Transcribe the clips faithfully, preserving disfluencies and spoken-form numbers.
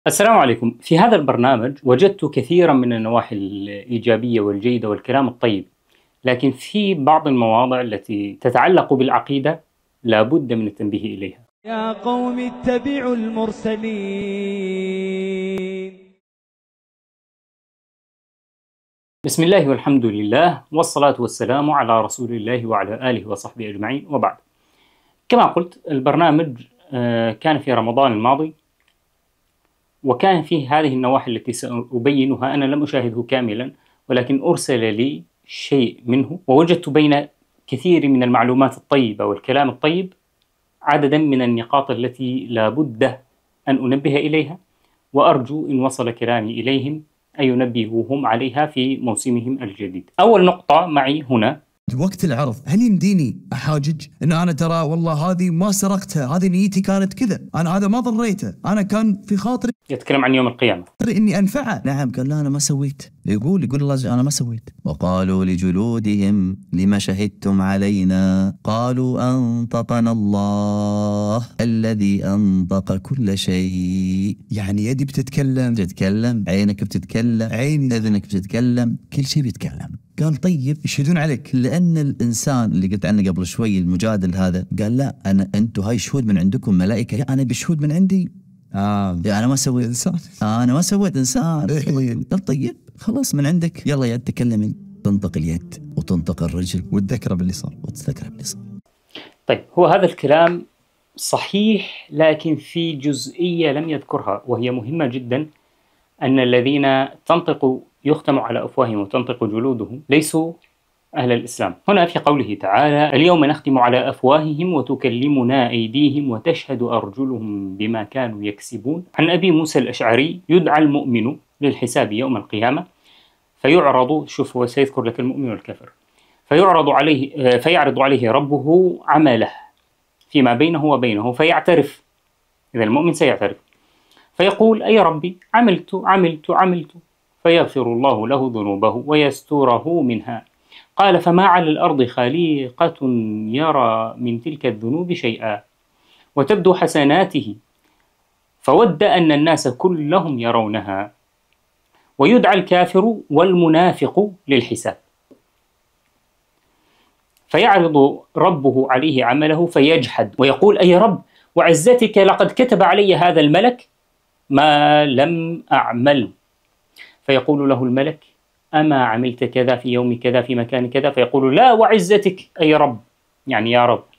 السلام عليكم. في هذا البرنامج وجدت كثيرا من النواحي الإيجابية والجيدة والكلام الطيب، لكن في بعض المواضع التي تتعلق بالعقيدة لا بد من التنبيه إليها. يا قوم اتبعوا المرسلين. بسم الله والحمد لله والصلاة والسلام على رسول الله وعلى آله وصحبه أجمعين، وبعد. كما قلت، البرنامج كان في رمضان الماضي، وكان فيه هذه النواحي التي سأبينها. أنا لم أشاهده كاملا، ولكن أرسل لي شيء منه، ووجدت بين كثير من المعلومات الطيبة والكلام الطيب عددا من النقاط التي لا بد أن أنبه إليها، وأرجو إن وصل كلامي إليهم أن ينبهوهم عليها في موسمهم الجديد. أول نقطة معي هنا: وقت العرض هل يمديني احاجج ان انا ترى والله هذه ما سرقتها، هذه نيتي كانت كذا، انا هذا ما ضريته، انا كان في خاطري يتكلم عن يوم القيامة اني انفعه؟ نعم. قال لا انا ما سويت. يقول يقول الله انا ما سويت. وقالوا لجلودهم لما شهدتم علينا قالوا انطقنا الله الذي انطق كل شيء. يعني يدي بتتكلم بتتكلم، عينك بتتكلم، عيني، اذنك بتتكلم، كل شيء بيتكلم. قال طيب يشهدون عليك، لأن الإنسان اللي قلت عنه قبل شوي المجادل هذا قال لا أنا أنتم هاي شهود من عندكم ملائكة، لا أنا بشهود من عندي. آه يعني أنا ما سويت إنسان. آه أنا ما سويت إنسان. قال طيب خلاص من عندك، يلا يا تكلمي. تنطق اليد وتنطق الرجل والذكرى باللي صار وتذكر باللي صار. طيب، هو هذا الكلام صحيح، لكن في جزئية لم يذكرها وهي مهمة جدا، أن الذين تنطق يختم على أفواههم وتنطق جلودهم ليسوا أهل الإسلام. هنا في قوله تعالى: اليوم نختم على أفواههم وتكلمنا أيديهم وتشهد أرجلهم بما كانوا يكسبون. عن أبي موسى الأشعري: يدعى المؤمن للحساب يوم القيامة فيعرض، شوف هو سيذكر لك المؤمن والكافر، فيعرض عليه فيعرض عليه ربه عمله فيما بينه وبينه فيعترف. إذا المؤمن سيعترف، فيقول: أي ربي عملت عملت عملت، فيغفر الله له ذنوبه ويستره منها. قال: فما على الأرض خليقة يرى من تلك الذنوب شيئا، وتبدو حسناته، فود أن الناس كلهم يرونها. ويدعى الكافر والمنافق للحساب، فيعرض ربه عليه عمله فيجحد ويقول: أي رب وعزتك لقد كتب علي هذا الملك ما لم أعمل. فيقول له الملك: أما عملت كذا في يوم كذا في مكان كذا؟ فيقول: لا وعزتك أي رب، يعني يا رب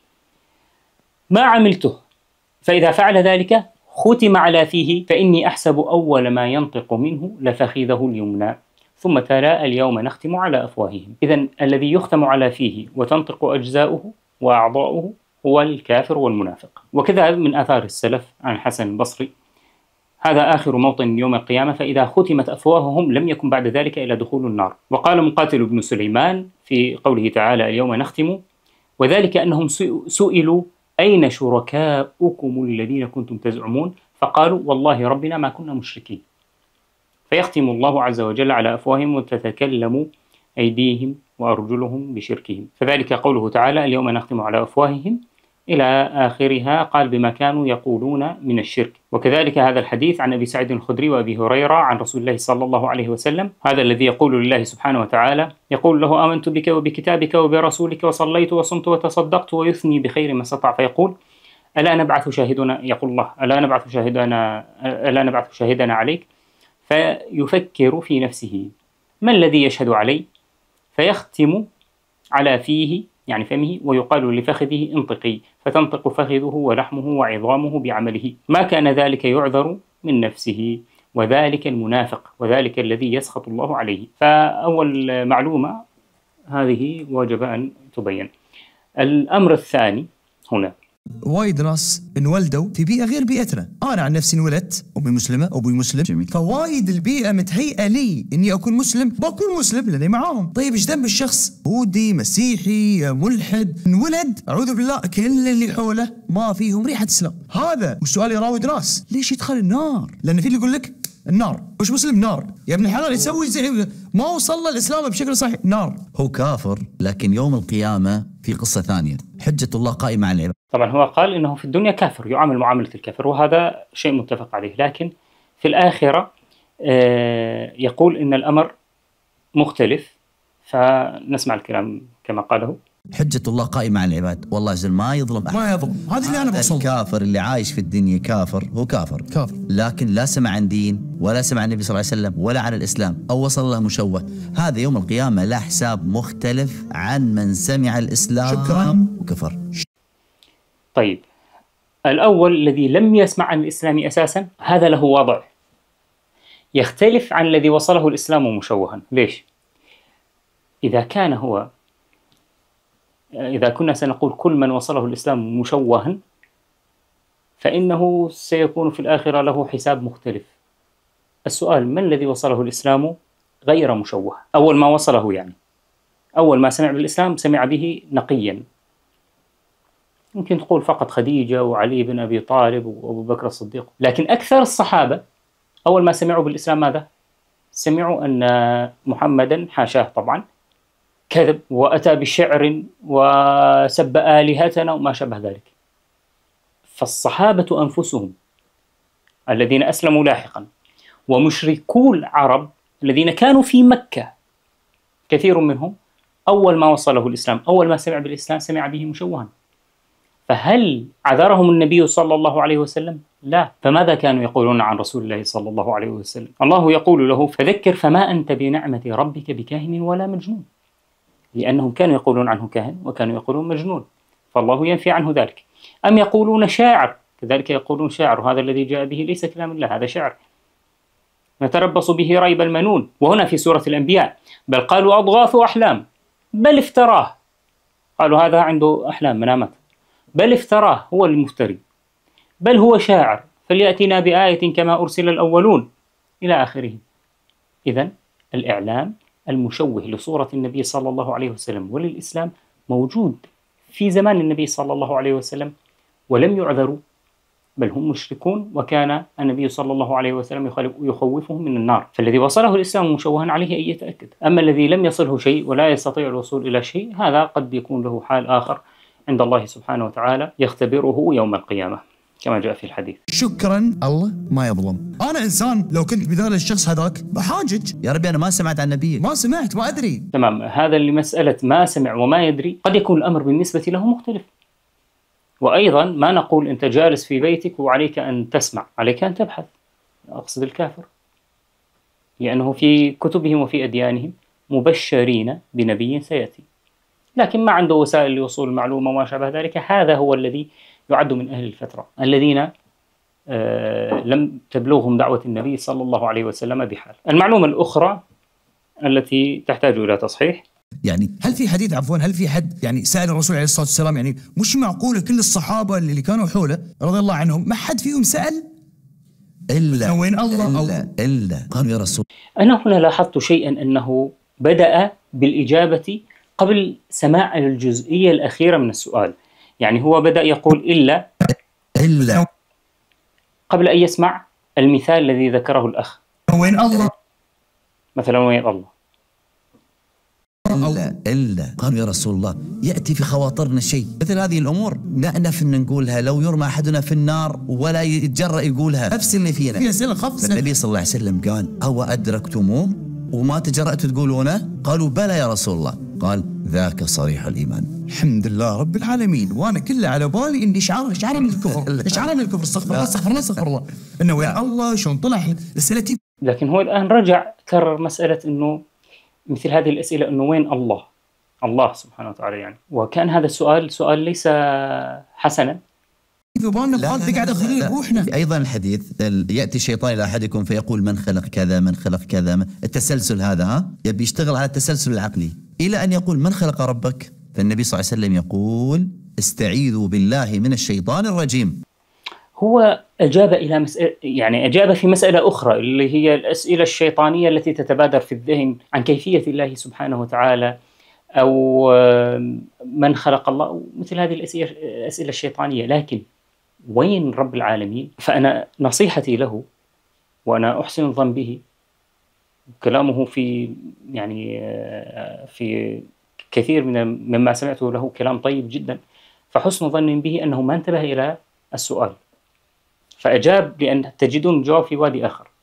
ما عملته. فإذا فعل ذلك ختم على فيه، فإني أحسب أول ما ينطق منه لفخذه اليمنى، ثم تلا: اليوم نختم على أفواههم. إذن الذي يختم على فيه وتنطق أجزاؤه وأعضاؤه هو الكافر والمنافق. وكذا من آثار السلف عن الحسن البصري: هذا آخر موطن يوم القيامة، فإذا ختمت أفواههم لم يكن بعد ذلك إلا دخول النار. وقال مقاتل بن سليمان في قوله تعالى: اليوم نختم، وذلك أنهم سئلوا: أين شركاؤكم الذين كنتم تزعمون؟ فقالوا: والله ربنا ما كنا مشركين. فيختم الله عز وجل على أفواههم وتتكلم أيديهم وأرجلهم بشركهم. فذلك قوله تعالى: اليوم نختم على أفواههم إلى آخرها، قال: بما كانوا يقولون من الشرك. وكذلك هذا الحديث عن أبي سعيد الخدري وأبي هريرة عن رسول الله صلى الله عليه وسلم، هذا الذي يقول لله سبحانه وتعالى، يقول له: آمنت بك وبكتابك وبرسولك وصليت وصمت وتصدقت، ويثني بخير ما استطاع. فيقول: ألا نبعث شاهدنا، يقول الله: ألا نبعث شاهدنا ألا نبعث شاهدنا عليك؟ فيفكر في نفسه: ما الذي يشهد علي؟ فيختم على فيه، يعني فمه، ويقال لفخذه: انطقي، فتنطق فخذه ولحمه وعظامه بعمله. ما كان ذلك يعذر من نفسه، وذلك المنافق، وذلك الذي يسخط الله عليه. فأول معلومة هذه وجب أن تبين. الأمر الثاني هنا: وايد ناس انولدوا في بيئة غير بيئتنا. أنا عن نفسي انولدت أمي مسلمة أبوي مسلم. جميل. فوايد البيئة متهيئة لي إني أكون مسلم، بكون مسلم لأني معاهم. طيب إيش ذنب الشخص يهودي مسيحي ملحد انولد أعوذ بالله كل اللي حوله ما فيهم ريحة إسلام؟ هذا والسؤال يراود ناس: ليش يدخل النار؟ لأن في اللي يقول لك النار، وش مسلم نار؟ يا ابن الحلال يسوي زي ما وصل الإسلام بشكل صحيح، نار. هو كافر، لكن يوم القيامة في قصة ثانية، حجة الله قائمة على العباد. طبعا هو قال إنه في الدنيا كافر، يعامل معاملة الكافر، وهذا شيء متفق عليه. لكن في الآخرة يقول إن الأمر مختلف، فنسمع الكلام كما قاله. حجة الله قائمة على العباد، والله جل ما يظلم أحد. ما يظلم، هذا اللي أنا بوصل. الكافر اللي عايش في الدنيا كافر، هو كافر كافر، لكن لا سمع عن دين ولا سمع عن النبي صلى الله عليه وسلم ولا عن الإسلام، أو وصل له مشوه، هذا يوم القيامة له حساب مختلف عن من سمع الإسلام شكرا وكفر. طيب، الأول الذي لم يسمع عن الإسلام أساسا هذا له وضع يختلف عن الذي وصله الإسلام مشوها. ليش؟ إذا كان هو إذا كنا سنقول كل من وصله الإسلام مشوها، فإنه سيكون في الآخرة له حساب مختلف. السؤال: من الذي وصله الإسلام غير مشوه؟ أول ما وصله يعني أول ما سمع بالإسلام سمع به نقيا. ممكن تقول فقط خديجة وعلي بن أبي طالب وأبو بكر الصديق، لكن أكثر الصحابة أول ما سمعوا بالإسلام ماذا؟ سمعوا أن محمدا حاشاه طبعا كذب وأتى بشعر وسب آلهتنا وما شابه ذلك. فالصحابة أنفسهم الذين أسلموا لاحقا ومشركو العرب الذين كانوا في مكة كثير منهم أول ما وصله الإسلام أول ما سمع بالإسلام سمع به مشوها. فهل عذرهم النبي صلى الله عليه وسلم؟ لا. فماذا كانوا يقولون عن رسول الله صلى الله عليه وسلم؟ الله يقول له: فذكر فما أنت بنعمة ربك بكاهن ولا مجنون، لأنهم كانوا يقولون عنه كاهن وكانوا يقولون مجنون، فالله ينفي عنه ذلك. أم يقولون شاعر، كذلك يقولون شاعر، وهذا الذي جاء به ليس كلام الله، هذا شعر نتربص به ريب المنون. وهنا في سورة الأنبياء: بل قالوا أضغاث أحلام بل افتراه، قالوا هذا عنده أحلام منامات، بل افتراه، هو المفتري، بل هو شاعر فليأتنا بآية كما أرسل الأولون، إلى آخره. إذن الإعلام المشوه لصورة النبي صلى الله عليه وسلم وللإسلام موجود في زمان النبي صلى الله عليه وسلم ولم يعذروا، بل هم مشركون، وكان النبي صلى الله عليه وسلم يخوفهم من النار. فالذي وصله الإسلام مشوها عليه أن يتأكد. أما الذي لم يصله شيء ولا يستطيع الوصول إلى شيء، هذا قد يكون له حال آخر عند الله سبحانه وتعالى يختبره يوم القيامة كما جاء في الحديث. شكرا، الله ما يظلم. أنا إنسان لو كنت بدال الشخص هذاك بحاجج، يا ربي أنا ما سمعت عن نبيك، ما سمعت، ما أدري. تمام. هذا اللي مسألة ما سمع وما يدري قد يكون الأمر بالنسبة له مختلف. وأيضا ما نقول أنت جالس في بيتك وعليك أن تسمع، عليك أن تبحث. أقصد الكافر، لأنه في كتبهم وفي أديانهم مبشرين بنبي سيأتي، لكن ما عنده وسائل لوصول المعلومة وما شابه ذلك. هذا هو الذي يعد من أهل الفترة الذين آه لم تبلغهم دعوة النبي صلى الله عليه وسلم بحال. المعلومة الأخرى التي تحتاج إلى تصحيح، يعني هل في حديث عفوا هل في حد يعني سأل الرسول عليه الصلاة والسلام، يعني مش معقولة كل الصحابة اللي كانوا حوله رضي الله عنهم ما حد فيهم سأل إلا وين الله أو إلا, إلا قالوا يا رسول. أنا هنا لاحظت شيئا، أنه بدأ بالإجابة قبل سماع الجزئية الأخيرة من السؤال. يعني هو بدأ يقول إلا إلا قبل أن يسمع المثال الذي ذكره الأخ. وين الله مثلا وين الله. إلا إلا قالوا يا رسول الله يأتي في خواطرنا شيء مثل هذه الأمور نأنف أن نقولها، لو يرمى أحدنا في النار ولا يتجرأ يقولها، نفس اللي فينا. في أسئلة خفص. النبي صلى الله عليه وسلم قال: أو أدركتموه وما تجرأتوا تقولونه؟ قالوا بلى يا رسول الله. قال: ذاك صريح الإيمان. الحمد لله رب العالمين. وأنا كله على بالي إني شعار شعار من الكفر شعار من الكفر استغفر الله استغفر الله استغفر الله إنه يا الله شلون طلع أسئلتي. لكن هو الآن رجع كرر مسألة إنه مثل هذه الأسئلة، إنه وين الله؟ الله سبحانه وتعالى يعني. وكان هذا السؤال سؤال ليس حسنا. ذباننا بخالتك قاعد أخذين روحنا. أيضا الحديث يأتي الشيطان إلى أحدكم فيقول من خلق كذا من خلق كذا، التسلسل هذا ها يبي يشتغل على التسلسل العقلي إلى أن يقول من خلق ربك، فالنبي صلى الله عليه وسلم يقول استعيذوا بالله من الشيطان الرجيم. هو أجاب إلى مسألة، يعني أجاب في مسألة أخرى اللي هي الأسئلة الشيطانية التي تتبادر في الذهن عن كيفية الله سبحانه وتعالى، أو من خلق الله، مثل هذه الأسئلة الشيطانية. لكن وين رب العالمين؟ فأنا نصيحتي له، وأنا أحسن الظن به، كلامه في يعني في كثير من مما سمعته له كلام طيب جدا، فحسن ظن به أنه ما انتبه إلى السؤال فأجاب، لأن تجدون الجواب في وادي آخر.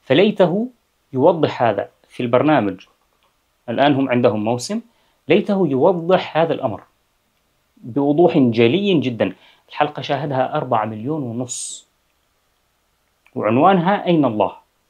فليته يوضح هذا في البرنامج. الآن هم عندهم موسم، ليته يوضح هذا الأمر بوضوح جلي جدا. الحلقة شاهدها أربعة مليون ونص، وعنوانها أين الله؟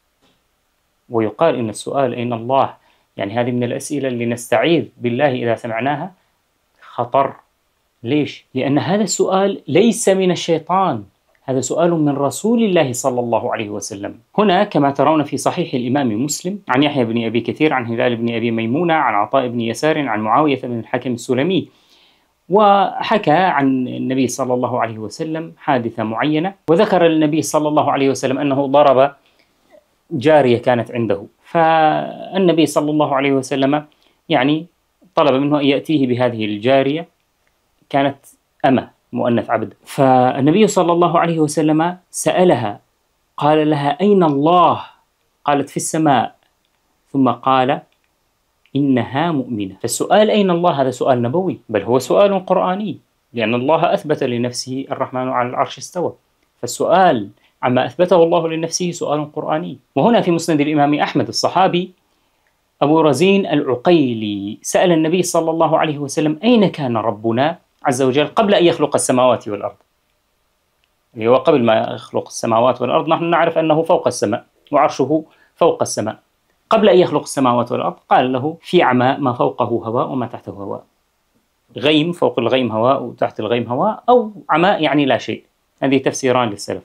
ويقال إن السؤال أين الله يعني هذه من الأسئلة اللي نستعيذ بالله إذا سمعناها خطر. ليش؟ لأن هذا السؤال ليس من الشيطان، هذا سؤال من رسول الله صلى الله عليه وسلم. هنا كما ترون في صحيح الإمام مسلم عن يحيى بن أبي كثير عن هلال بن أبي ميمونة عن عطاء بن يسار عن معاوية بن الحكم السلمي، وحكى عن النبي صلى الله عليه وسلم حادثة معينة، وذكر النبي صلى الله عليه وسلم أنه ضرب جارية كانت عنده، فالنبي صلى الله عليه وسلم يعني طلب منه أن يأتيه بهذه الجارية، كانت أمة مؤنث عبد. فالنبي صلى الله عليه وسلم سألها، قال لها أين الله؟ قالت في السماء، ثم قال إنها مؤمنة. فالسؤال أين الله هذا سؤال نبوي، بل هو سؤال قرآني، لأن الله أثبت لنفسه الرحمن على العرش استوى، فالسؤال عما أثبته الله لنفسه سؤال قرآني. وهنا في مسند الإمام أحمد الصحابي أبو رزين العقيلي سأل النبي صلى الله عليه وسلم أين كان ربنا عز وجل قبل أن يخلق السماوات والأرض؟ اللي هو قبل ما يخلق السماوات والأرض نحن نعرف أنه فوق السماء وعرشه فوق السماء. قبل أن يخلق السماوات والأرض قال له في عماء ما فوقه هواء وما تحته هواء، غيم فوق الغيم هواء وتحت الغيم هواء، أو عماء يعني لا شيء. هذه تفسيران للسلف.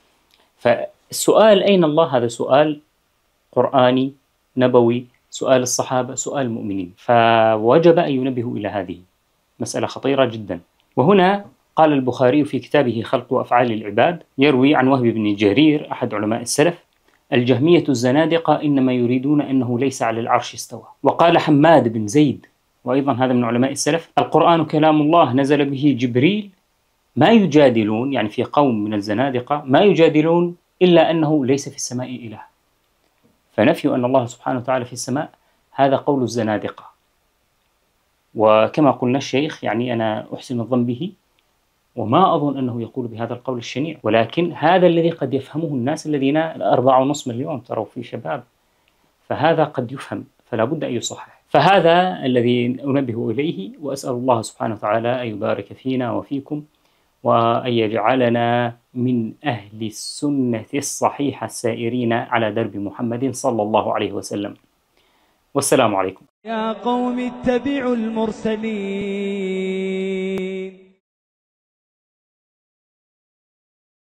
فالسؤال أين الله هذا سؤال قرآني نبوي، سؤال الصحابة، سؤال المؤمنين، فوجب أن ينبهوا إلى هذه مسألة خطيرة جدا. وهنا قال البخاري في كتابه خلق أفعال العباد يروي عن وهب بن جرير أحد علماء السلف: الجهمية الزنادقة إنما يريدون أنه ليس على العرش استوى. وقال حماد بن زيد وأيضا هذا من علماء السلف: القرآن كلام الله نزل به جبريل، ما يجادلون يعني في قوم من الزنادقة ما يجادلون إلا أنه ليس في السماء إله. فنفي أن الله سبحانه وتعالى في السماء هذا قول الزنادقة. وكما قلنا الشيخ يعني أنا أحسن الظن به، وما أظن أنه يقول بهذا القول الشنيع، ولكن هذا الذي قد يفهمه الناس الذين أربعة ونصف مليون تروا في شباب، فهذا قد يفهم، فلا بد أن يصحح. فهذا الذي أنبه إليه، وأسأل الله سبحانه وتعالى أن يبارك فينا وفيكم، وأن يجعلنا من أهل السنة الصحيحة السائرين على درب محمد صلى الله عليه وسلم. والسلام عليكم. يا قوم اتبعوا المرسلين.